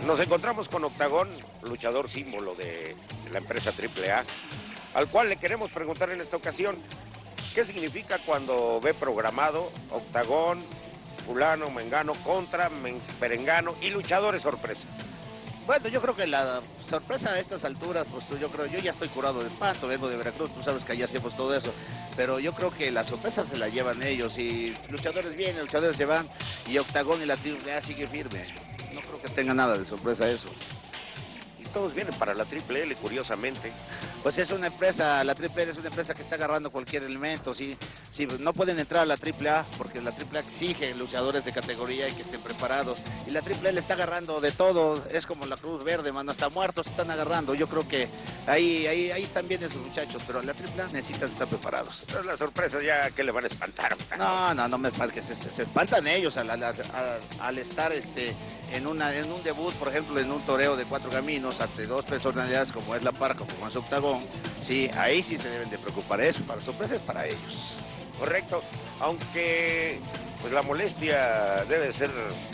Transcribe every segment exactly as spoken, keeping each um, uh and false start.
Nos encontramos con Octagón, luchador símbolo de la empresa triple A, al cual le queremos preguntar en esta ocasión, ¿qué significa cuando ve programado Octagón, fulano, mengano, contra, men, perengano y luchadores sorpresa? Bueno, yo creo que la sorpresa a estas alturas, pues yo creo, yo ya estoy curado de espanto, vengo de Veracruz, tú sabes que allá hacemos todo eso, pero yo creo que la sorpresa se la llevan ellos, y luchadores vienen, luchadores se van, y Octagón y la triple A sigue firme. No creo que tenga nada de sorpresa eso. Y todos vienen para la triple L, curiosamente. Pues es una empresa, la triple L es una empresa que está agarrando cualquier elemento, sí, sí, no pueden entrar a la triple A porque la triple A exige luchadores de categoría y que estén preparados, y la triple L está agarrando de todo, es como la Cruz Verde, mano, hasta muertos están agarrando. Yo creo que ahí ahí ahí están bien esos muchachos, pero la triple A necesitan estar preparados. Entonces las sorpresas ya que le van a espantar. No, no, no me espantes, se, se, se espantan ellos al, al, al, al estar este en una en un debut, por ejemplo, en un toreo de cuatro caminos ante dos personalidades como es la Parca, como es Octagón. Sí, ahí sí se deben de preocupar. Eso, para sorpresas para ellos. Correcto, aunque pues la molestia debe ser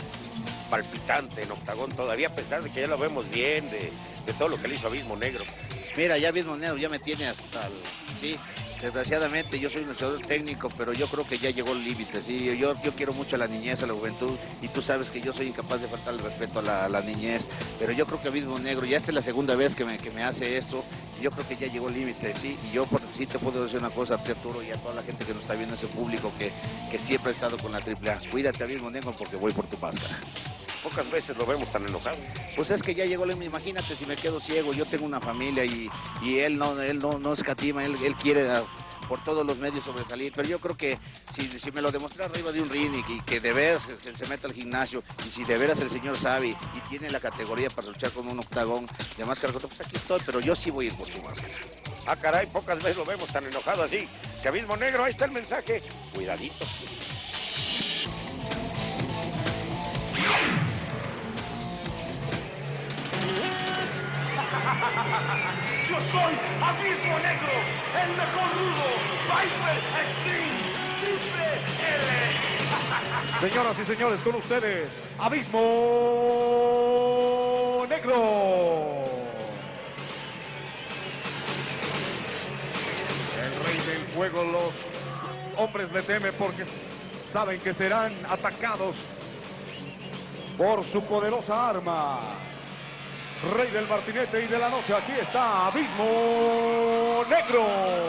palpitante en Octagón todavía, a pesar de que ya lo vemos bien, de, de todo lo que le hizo Abismo Negro. Mira, ya Abismo Negro ya me tiene hasta el... Sí, desgraciadamente yo soy un luchador técnico, pero yo creo que ya llegó el límite, sí, yo, yo quiero mucho a la niñez, a la juventud, y tú sabes que yo soy incapaz de faltar el respeto a la, a la niñez, pero yo creo que Abismo Negro, ya esta es la segunda vez que me, que me hace esto, y yo creo que ya llegó el límite, sí, y yo por, sí te puedo decir una cosa a ti, Arturo, y a toda la gente que nos está viendo, ese público que, que siempre ha estado con la triple A, cuídate, Abismo Negro, porque voy por tu máscara. Pocas veces lo vemos tan enojado. Pues es que ya llegó, imagínate si me quedo ciego, yo tengo una familia y, y él no él no, no escatima, él, él quiere a, por todos los medios sobresalir, pero yo creo que si, si me lo demuestra arriba de un ring y, y que de veras se, se meta al gimnasio, y si de veras el señor sabe y tiene la categoría para luchar con un Octagón de máscara, pues aquí estoy, pero yo sí voy a ir por tu máscara. Ah, caray, pocas veces lo vemos tan enojado así. Que Abismo Negro, ahí está el mensaje. Cuidadito. Yo soy Abismo Negro, el mejor rudo, Viper Extreme, Triple L. Señoras y señores, con ustedes, Abismo Negro. El rey del fuego, los hombres le temen porque saben que serán atacados por su poderosa arma. Rey del martinete y de la noche, aquí está Abismo Negro.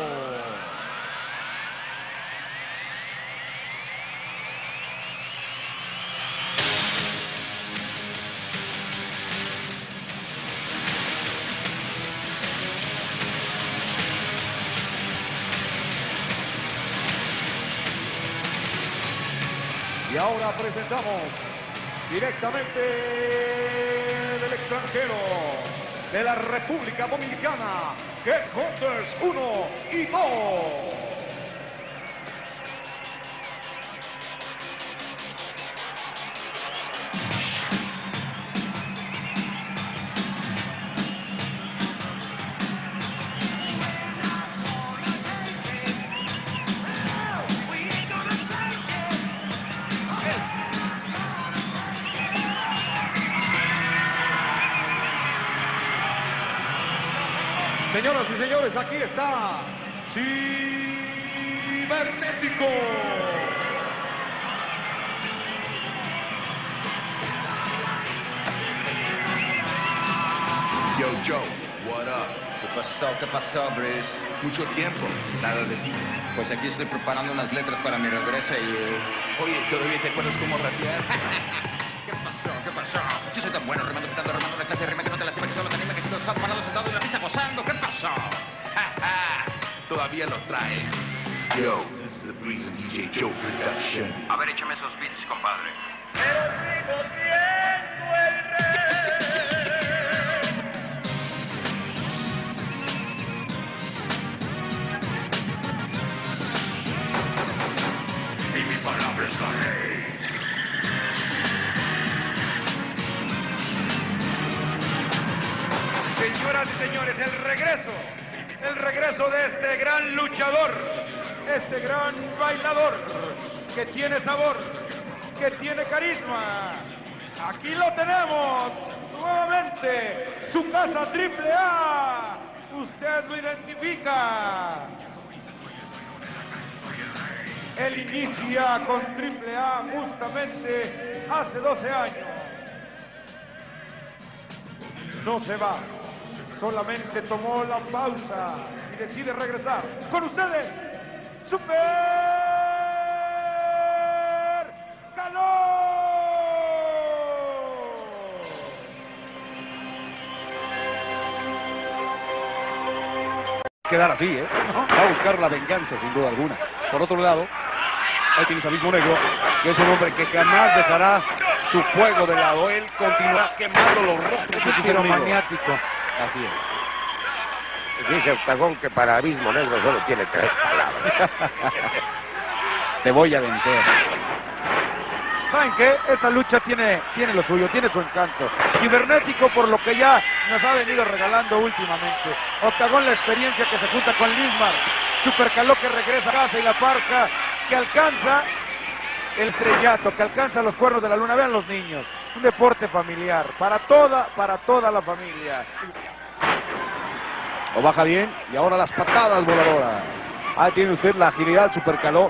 Y ahora presentamos directamente del extranjero, de la República Dominicana, Headhunters uno y dos. Señoras y señores, aquí está Cibernético. Yo, Joe, what up? ¿Qué pasó? ¿Qué pasó, Bruce? Mucho tiempo, nada de ti. Pues aquí estoy preparando unas letras para mi regreso y... eh, Oye, ¿todavía te acuerdas cómo rapear? ¿Qué pasó? ¿Qué pasó? Yo soy tan bueno, remando, quitando, remando, una clase de rima que no te lastima, que solo te anima, que si estás parado, sentado en la pista gozando. ¿Qué pasó? Todavía lo traes. Yo, this is the Breeze and D J Joe production. A ver, échame esos beats, compadre. Pero sigo siendo el rey. Y mi palabra es la ley. Señoras y señores, el regreso, el regreso de este gran luchador, este gran bailador, que tiene sabor, que tiene carisma. Aquí lo tenemos, nuevamente su casa triple A. Usted lo identifica. Él inicia con triple A justamente hace doce años. No se va, solamente tomó la pausa y decide regresar. Con ustedes, Super Caló. Quedar así, ¿eh? Va a buscar la venganza, sin duda alguna. Por otro lado, ahí tienes a Mismo Negro, que es un hombre que jamás dejará su fuego de lado. Él continuará quemando los rostros de sus enemigos. Maniático. Así es. Dice Octagón que para Abismo Negro solo tiene tres palabras. Te voy a vencer. ¿Saben qué? Esta lucha tiene, tiene lo suyo, tiene su encanto. Cibernético, por lo que ya nos ha venido regalando últimamente. Octagón, la experiencia que se junta con Lismar. Super Caló, que regresa a casa, y la Parca que alcanza el estrellato, que alcanza los cuernos de la luna. Vean los niños, un deporte familiar, para toda, para toda la familia. Lo baja bien y ahora las patadas voladoras. Ahí tiene usted la agilidad, Super Caló.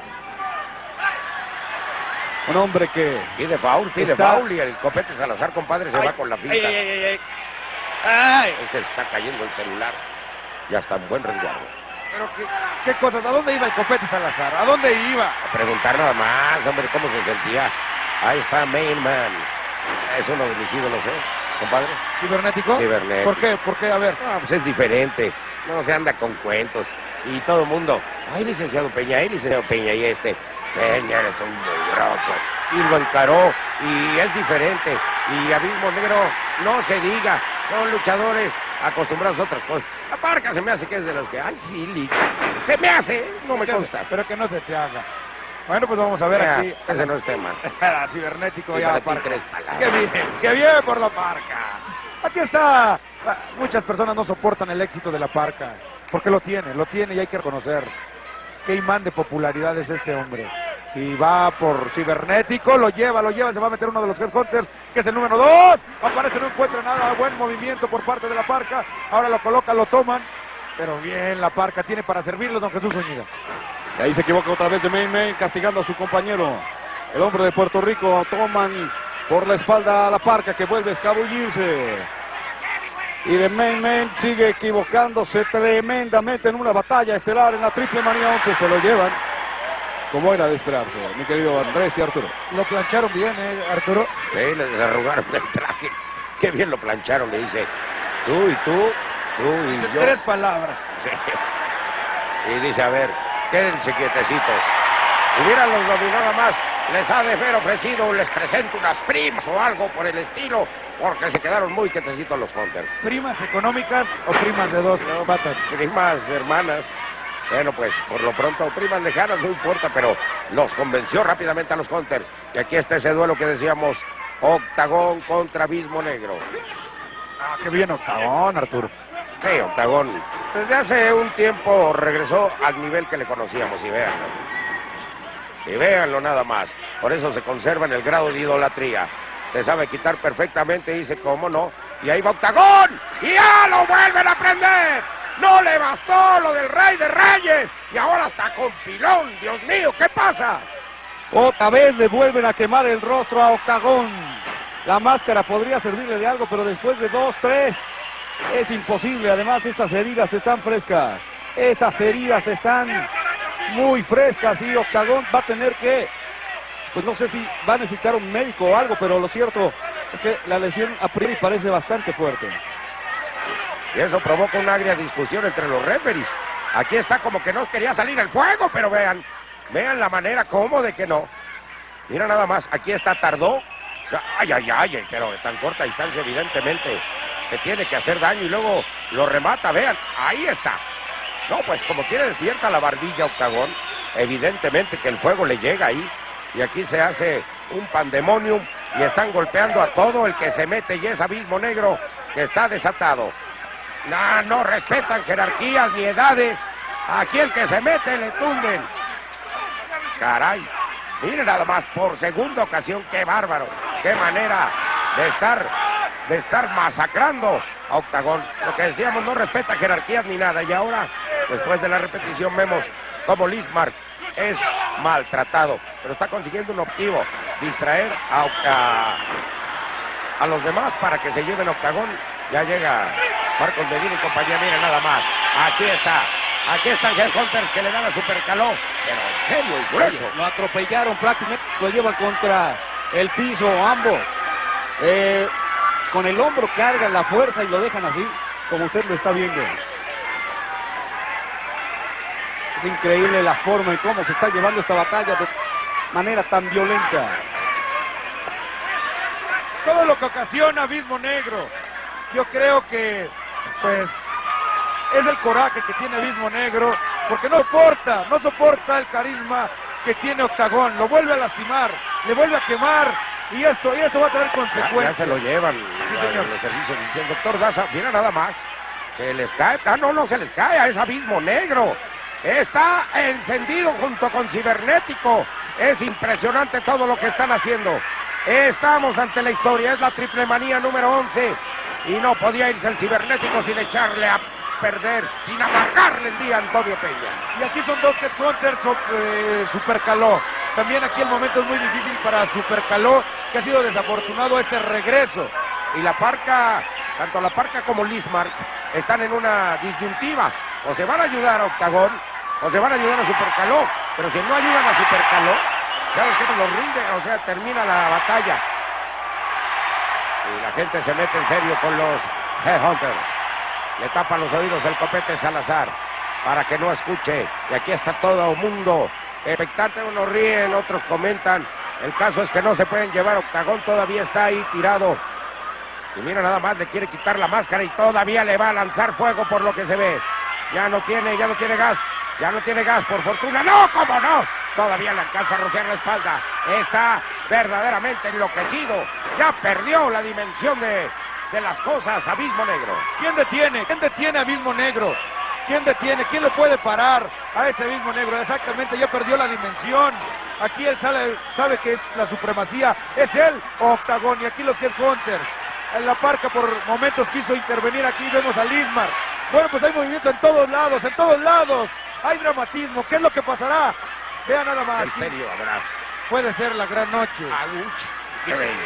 Un hombre que... Pide foul, pide está... foul y el Copete Salazar, compadre, se ay, va con la pinta. Ay, ay, ay, ay. Ay. Este está cayendo el celular. Ya está en buen resguardo. Pero qué, qué cosas, ¿a dónde iba el Copete Salazar? ¿A dónde iba? A preguntar nada más, hombre, cómo se sentía. Ahí está Main Man. Es uno de mis ídolos, ¿eh, compadre? ¿Cibernético? Cibernético. ¿Por qué? ¿Por qué? A ver. No, pues es diferente. No se anda con cuentos. Y todo el mundo, ay, licenciado Peña, ay, licenciado Peña, y este, Peña, eres un mugroso. Y lo encaró, y es diferente. Y Abismo Negro, no se diga, son luchadores acostumbrados a otras cosas. La Parca se me hace que es de los que, ay, sí, li... se me hace, no me consta. Pero que no se te haga. Bueno, pues vamos a ver Ya, aquí. ese no es tema. Cibernético, Y ya para la ti Parca. tres palabras. ¡Qué bien! ¡Qué bien por la Parca! Aquí está. Muchas personas no soportan el éxito de la Parca, porque lo tiene, lo tiene y hay que reconocer. Qué imán de popularidad es este hombre. Y va por Cibernético, lo lleva, lo lleva, se va a meter uno de los Headhunters, que es el número dos. Aparece, no encuentra nada, buen movimiento por parte de la Parca. Ahora lo coloca, lo toman. Pero bien, la Parca tiene para servirlo, don Jesús Zúñiga. Y ahí se equivoca otra vez de Main Man, castigando a su compañero. El hombre de Puerto Rico, toman por la espalda a la Parca, que vuelve a escabullirse. Y de Main Man sigue equivocándose tremendamente en una batalla estelar en la Triple Manía once. Se lo llevan, como era de esperarse, mi querido Andrés y Arturo. Lo plancharon bien, ¿eh, Arturo? Sí, le desarrugaron el traje. Qué bien lo plancharon, le dice. Tú y tú, tú y yo. Tres palabras. Sí. Y dice, a ver, quédense quietecitos. Hubiéramos dominado más. Les ha de haber ofrecido, les presento unas primas o algo por el estilo, porque se quedaron muy quietecitos los Hunters. ¿Primas económicas o primas de dos patas? Primas hermanas. Bueno, pues por lo pronto, primas lejanas, no importa, pero los convenció rápidamente a los Hunters. Y aquí está ese duelo que decíamos, Octagón contra Abismo Negro. Ah, qué bien Octagón, Arturo. Sí, Octagón. Desde hace un tiempo regresó al nivel que le conocíamos, y véanlo. Y véanlo nada más. Por eso se conserva en el grado de idolatría. Se sabe quitar perfectamente, dice, ¿cómo no? Y ahí va Octagón. Y ya lo vuelven a prender. No le bastó lo del Rey de Reyes. Y ahora está con pilón. Dios mío, ¿qué pasa? Otra vez le vuelven a quemar el rostro a Octagón. La máscara podría servirle de algo, pero después de dos, tres, es imposible. Además, estas heridas están frescas. Esas heridas están muy frescas y Octagón va a tener que, pues no sé si va a necesitar un médico o algo, pero lo cierto es que la lesión a priori parece bastante fuerte. Y eso provoca una agria discusión entre los referees. Aquí está como que no quería salir el fuego, pero vean, vean la manera como de que no. Mira nada más, aquí está, tardó. O sea, ay, ay, ay, pero en tan corta distancia evidentemente se tiene que hacer daño y luego lo remata, vean, ahí está. No, pues como quiere despierta la barbilla Octagón, evidentemente que el fuego le llega ahí. Y aquí se hace un pandemonium y están golpeando a todo el que se mete y es Abismo Negro que está desatado. No, no respetan jerarquías ni edades. Aquí el que se mete le tunden. Caray, miren nada más, por segunda ocasión, qué bárbaro. Qué manera de estar de estar masacrando a Octagón. Lo que decíamos, no respeta jerarquías ni nada. Y ahora, después de la repetición, vemos como Lismark es maltratado, pero está consiguiendo un objetivo, distraer a, a, a los demás para que se lleven a Octagón. Ya llega Marcos Medina y compañía, mira nada más. Aquí está, aquí está Ángel Hunter que le da la supercaló, pero en serio y grueso. Lo atropellaron prácticamente, lo llevan contra el piso ambos. Eh, con el hombro cargan la fuerza y lo dejan así, como usted lo está viendo. Es increíble la forma y cómo se está llevando esta batalla de manera tan violenta. Todo lo que ocasiona Abismo Negro, yo creo que, pues, es el coraje que tiene Abismo Negro, porque no soporta, no soporta el carisma que tiene Octagón, lo vuelve a lastimar, le vuelve a quemar, y esto, y esto va a tener consecuencias. Ya, ya se lo llevan Sí, a señor. los servicios. Dice el doctor Daza, mira nada más, se les cae, ah no, no se les cae, a ese Abismo Negro. Está encendido junto con Cibernético. Es impresionante todo lo que están haciendo. Estamos ante la historia, es la triple manía número once. Y no podía irse el Cibernético sin echarle a perder, sin amargarle el día a Antonio Peña. Y aquí son dos Headhunters eh, Supercaló. También aquí el momento es muy difícil para Supercaló, que ha sido desafortunado este regreso. Y la Parca, tanto la Parca como Lismark, están en una disyuntiva. O se van a ayudar a Octagón, o se van a ayudar a Supercaló. Pero si no ayudan a Supercaló, ¿sabes qué? Los rinde, o sea, termina la batalla. Y la gente se mete en serio con los Headhunters. Le tapa los oídos el copete Salazar para que no escuche. Y aquí está todo el mundo expectante. Unos ríen, otros comentan. El caso es que no se pueden llevar. Octagón todavía está ahí tirado. Y mira nada más, le quiere quitar la máscara y todavía le va a lanzar fuego por lo que se ve. Ya no tiene, ya no tiene gas. Ya no tiene gas, por fortuna. ¡No, cómo no! Todavía le alcanza a rociar la espalda. Está verdaderamente enloquecido. Ya perdió la dimensión de, de las cosas, Abismo Negro. ¿Quién detiene? ¿Quién detiene a Abismo Negro? ¿Quién detiene? ¿Quién lo puede parar a ese Abismo Negro? Exactamente, ya perdió la dimensión. Aquí él sabe, sabe que es la supremacía. Es él o Octagón. Y aquí los Headhunters. En la Parca por momentos quiso intervenir. Aquí vemos a Lismar. Bueno, pues hay movimiento en todos lados, en todos lados. Hay dramatismo. ¿Qué es lo que pasará? Vean nada más. En serio, habrá. Puede ser la gran noche. Qué bello.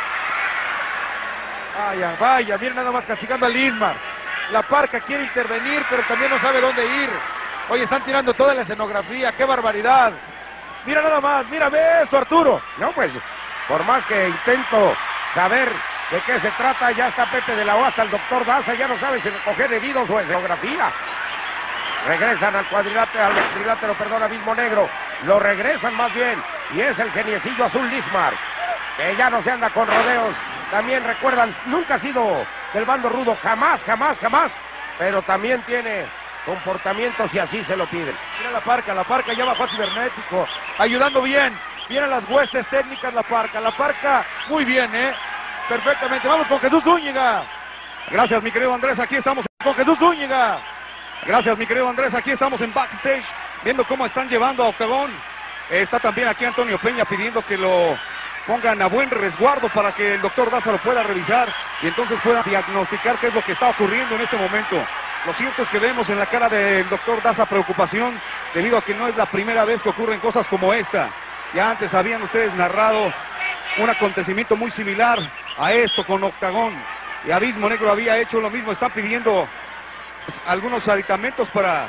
Vaya, vaya, miren nada más castigando a Lismar. La Parca quiere intervenir, pero también no sabe dónde ir. Oye, están tirando toda la escenografía, qué barbaridad. Mira nada más, mira, ve esto, Arturo. No, pues, por más que intento saber de qué se trata, ya está Pepe de la O, hasta el doctor Daza, ya no sabe si recoger heridos o escenografía. Regresan al cuadrilátero, al trilátero, perdón, Abismo Negro. Lo regresan más bien, y es el geniecillo azul Lismar, que ya no se anda con rodeos. También recuerdan, nunca ha sido del bando rudo, jamás, jamás, jamás, pero también tiene comportamiento si así se lo piden. Mira la Parca, la Parca ya bajó a Cibernético, ayudando bien. Vienen las huestes técnicas, la Parca, la Parca muy bien, ¿eh? Perfectamente, vamos con Jesús Zúñiga. Gracias, mi querido Andrés, aquí estamos Con Jesús Zúñiga. Gracias, mi querido Andrés, aquí estamos en backstage, viendo cómo están llevando a Octagón. Eh, está también aquí Antonio Peña pidiendo que lo pongan a buen resguardo para que el doctor Daza lo pueda revisar y entonces pueda diagnosticar qué es lo que está ocurriendo en este momento. Lo cierto es que vemos en la cara del doctor Daza preocupación debido a que no es la primera vez que ocurren cosas como esta. Ya antes habían ustedes narrado un acontecimiento muy similar a esto con Octagón y Abismo Negro había hecho lo mismo. Están pidiendo algunos aditamentos para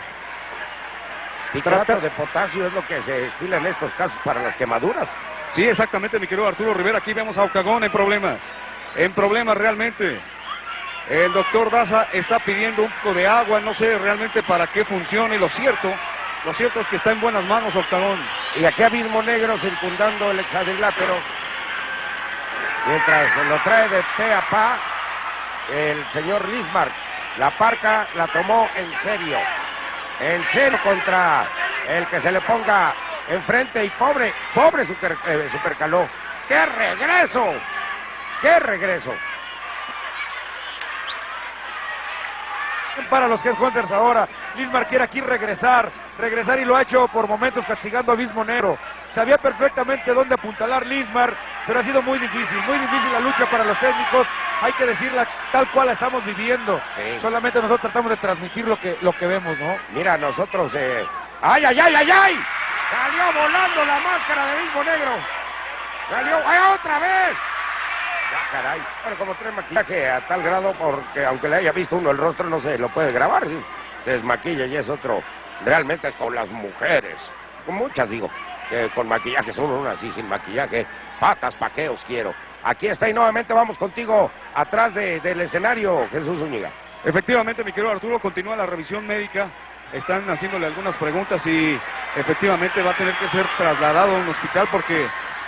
Citrato de potasio es lo que se estila en estos casos para las quemaduras. Sí, exactamente, mi querido Arturo Rivera. Aquí vemos a Octagón en problemas. En problemas realmente. El doctor Daza está pidiendo un poco de agua. No sé realmente para qué funcione. Lo cierto, lo cierto es que está en buenas manos Octagón. Y aquí Abismo Negro circundando el hexadrilátero. Mientras se lo trae de pe a pa el señor Lismar. La Parca la tomó en serio. En serio contra el que se le ponga enfrente y pobre, pobre super, eh, Supercaló. ¡Qué regreso! ¡Qué regreso! Para los Headhunters ahora, Lismar quiere aquí regresar, regresar y lo ha hecho por momentos castigando a Abismo Negro. Sabía perfectamente dónde apuntalar Lismar pero ha sido muy difícil, muy difícil la lucha para los técnicos. Hay que decirla tal cual la estamos viviendo. Sí. Solamente nosotros tratamos de transmitir lo que, lo que vemos, ¿no? Mira, nosotros... Eh... ¡Ay, ay, ay, ay, ay! ¡Salió volando la máscara de Mismo Negro! ¡Salió! ¡Ay, otra vez! Ya, caray. Bueno, como trae maquillaje a tal grado, porque aunque le haya visto uno el rostro, no se lo puede grabar, ¿sí? Se desmaquilla y es otro. Realmente es con las mujeres. Con muchas, digo. Que con maquillaje son unas así, sin maquillaje. Patas, paqueos quiero. Aquí está y nuevamente vamos contigo atrás de, del escenario, Jesús Zúñiga. Efectivamente, mi querido Arturo, continúa la revisión médica. Están haciéndole algunas preguntas y efectivamente va a tener que ser trasladado a un hospital porque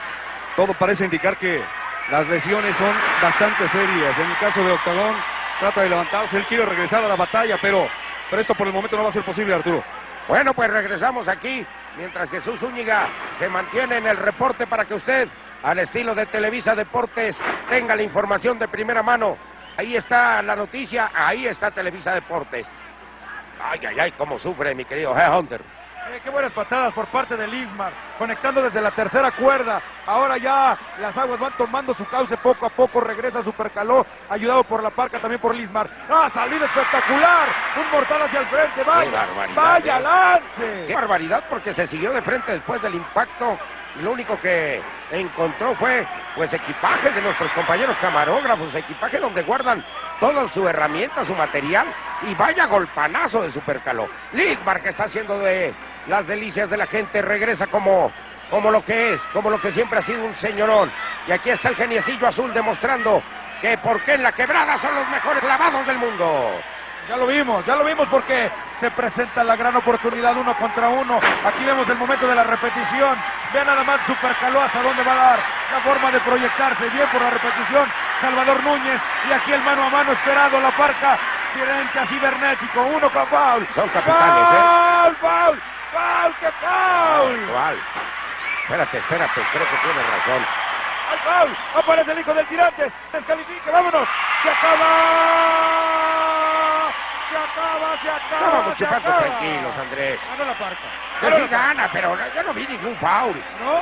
todo parece indicar que las lesiones son bastante serias. En el caso de Octagón, trata de levantarse, él quiere regresar a la batalla, pero, pero esto por el momento no va a ser posible, Arturo. Bueno, pues regresamos aquí, mientras Jesús Zúñiga se mantiene en el reporte para que usted, al estilo de Televisa Deportes, tenga la información de primera mano. Ahí está la noticia, ahí está Televisa Deportes. Ay, ay, ay, cómo sufre mi querido Hunter. Eh, qué buenas patadas por parte de Lismar, conectando desde la tercera cuerda. Ahora ya las aguas van tomando su cauce poco a poco. Regresa Supercaló, ayudado por la Parca, también por Lismar. ¡Ah, salida espectacular! Un mortal hacia el frente, vaya, vaya ¿eh? lance. ¡Qué barbaridad! Porque se siguió de frente después del impacto. Y lo único que encontró fue, pues, equipaje de nuestros compañeros camarógrafos, equipaje donde guardan toda su herramienta, su material. Y vaya golpanazo de Supercaló. Lismar, que está haciendo de las delicias de la gente, regresa como, como lo que es, como lo que siempre ha sido un señorón. Y aquí está el geniecillo azul demostrando que por qué en la quebrada son los mejores clavados del mundo. Ya lo vimos, ya lo vimos porque se presenta la gran oportunidad uno contra uno. Aquí vemos el momento de la repetición. Vean nada más Supercaló hasta dónde va a dar la forma de proyectarse. Bien por la repetición, Salvador Núñez. Y aquí el mano a mano esperado, la Parca frente a Cibernético. Uno para foul. Son capitanes, ¡Foul, ¿eh? foul, foul, qué foul! ¿Cuál? Espérate, espérate, creo que tienes razón. ¡Al foul! Aparece el hijo del tirante. Descalifique, vámonos. Se acaba. Se acaba, se acaba. Estábamos se chupando acaba. tranquilos, Andrés. Ganó la Parca. Que Ganó sí la Parca. gana, pero no- yo no vi ningún foul. ¿No?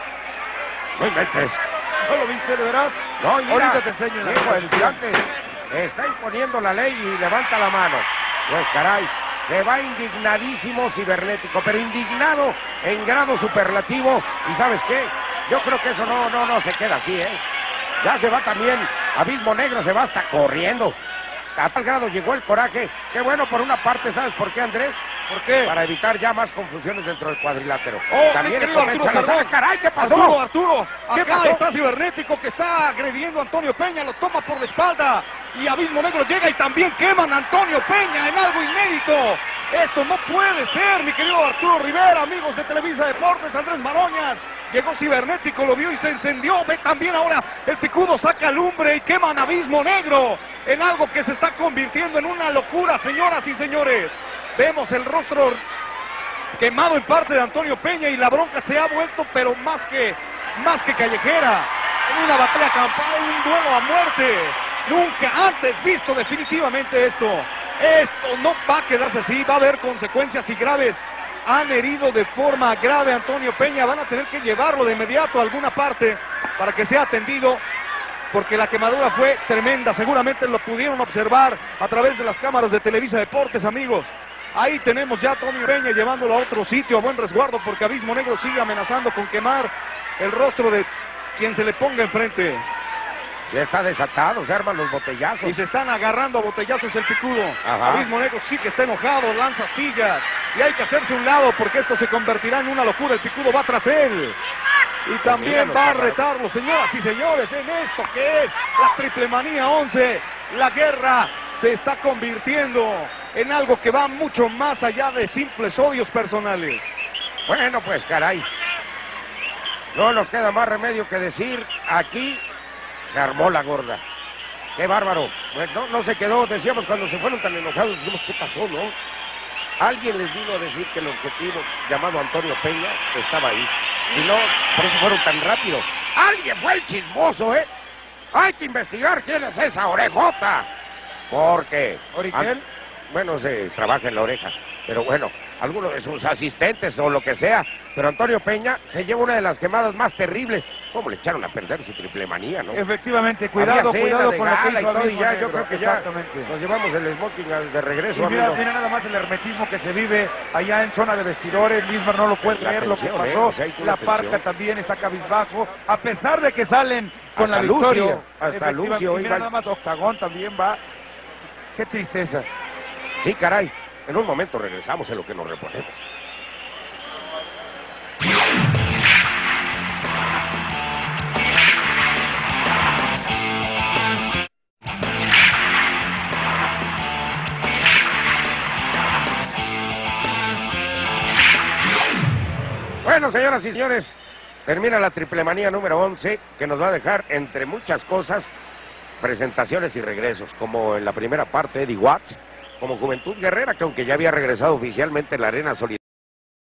No inventes. ¿No lo viste de veras? No, y mira, Ahorita te enseño en la hijo del repetición. tirante está imponiendo la ley y levanta la mano. Pues caray, se va indignadísimo Cibernético, pero indignado en grado superlativo. ¿Y sabes qué? Yo creo que eso no, no, no se queda así, ¿eh? Ya se va también, Abismo Negro se va hasta corriendo. A tal grado llegó el coraje. Qué bueno por una parte, ¿sabes por qué, Andrés? ¿Por qué? Para evitar ya más confusiones dentro del cuadrilátero. Oh, También mi querido comienza Arturo, la- perdón. ¡Ah, caray! ¿Qué pasó? Arturo, Arturo, ¿Qué acá pasó? está Cibernético que está agrediendo a Antonio Peña, lo toma por la espalda y Abismo Negro llega y también queman a Antonio Peña en algo inédito. Esto no puede ser, mi querido Arturo Rivera, amigos de Televisa Deportes, Andrés Maroñas. Llegó Cibernético, lo vio y se encendió. Ve también ahora el picudo saca lumbre y queman a Abismo Negro en algo que se está convirtiendo en una locura, señoras y señores. Vemos el rostro quemado en parte de Antonio Peña y la bronca se ha vuelto, pero más que, más que callejera, en una batalla campal, un duelo a muerte. Nunca antes visto definitivamente esto. Esto no va a quedarse así, va a haber consecuencias y graves. Han herido de forma grave a Antonio Peña, van a tener que llevarlo de inmediato a alguna parte para que sea atendido, porque la quemadura fue tremenda. Seguramente lo pudieron observar a través de las cámaras de Televisa Deportes, amigos. Ahí tenemos ya a Antonio Peña llevándolo a otro sitio a buen resguardo, porque Abismo Negro sigue amenazando con quemar el rostro de quien se le ponga enfrente. Ya está desatado, se arman los botellazos. Y se están agarrando a botellazos el picudo. Ajá. Abismo Negro sí que está enojado, lanza sillas. Y hay que hacerse un lado porque esto se convertirá en una locura. El picudo va tras él. Y también Míralo, va a cámara. retarlo, señoras y señores, en esto que es la Triple Manía once. La guerra se está convirtiendo en algo que va mucho más allá de simples odios personales. Bueno, pues caray. No nos queda más remedio que decir, aquí se armó la gorda. Qué bárbaro. Pues no, no se quedó, decíamos cuando se fueron tan enojados, decimos, ¿qué pasó, no? Alguien les vino a decir que el objetivo llamado Antonio Peña estaba ahí. Y no, por eso fueron tan rápido. Alguien fue el chismoso, ¿eh? Hay que investigar quién es esa orejota. Porque... ¿Oriquel? An- Bueno, se trabaja en la oreja. pero bueno, alguno de sus asistentes o lo que sea, pero Antonio Peña se lleva una de las quemadas más terribles. ¿Cómo le echaron a perder su triple manía, no? Efectivamente, cuidado, Había cena cuidado de con lo que gala hizo y todo, y Abismo ya, yo Negro. creo que ya Exactamente. nos llevamos el smoking al- de regreso, Y mira, amigo. mira nada más el hermetismo que se vive allá en zona de vestidores. Misma no lo puede La creer lo que tensión, ¿eh? pasó. O sea, hay una La tensión. Parca también está cabizbajo, a pesar de que salen con Hasta la victoria. Lucio, hasta Efectivamente, Lucio, y mira iba- nada más Octagón también va. Qué tristeza. Sí, caray. En un momento regresamos en lo que nos reponemos. Bueno, señoras y señores, termina la triple manía número once, que nos va a dejar, entre muchas cosas, presentaciones y regresos, como en la primera parte Eddie Watts, como Juventud Guerrera, que aunque ya había regresado oficialmente en la Arena Solidaridad,